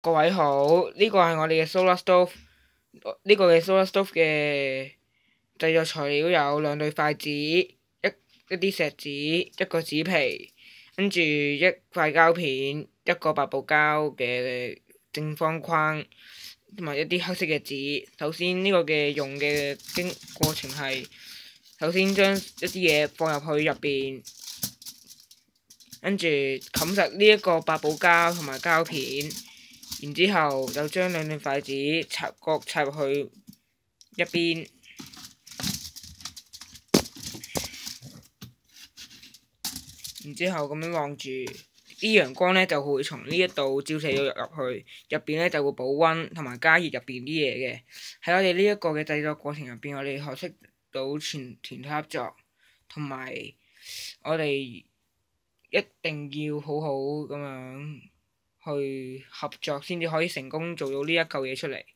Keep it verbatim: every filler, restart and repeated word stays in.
各位好，呢個係我哋嘅 solar stove。呢個嘅 solar stove 嘅製作材料有兩對筷子、一一啲錫紙、一個紙皮，跟住一塊膠片、一個白布膠嘅正方框，同埋一啲黑色嘅紙。首先呢個嘅用嘅經過程係，首先將一啲嘢放入去入邊，跟住冚實呢一個白布膠同埋膠片。然之後就將兩對筷子插角插入去一邊，然之後咁樣望住啲陽光呢，就會從呢一度照射咗入入去，入邊呢就會保溫同埋加熱入邊啲嘢嘅。喺我哋呢一個嘅製作過程入邊，我哋學識到全團體合作，同埋我哋一定要好好咁樣去合作，先至可以成功做到呢一嚿嘢出嚟。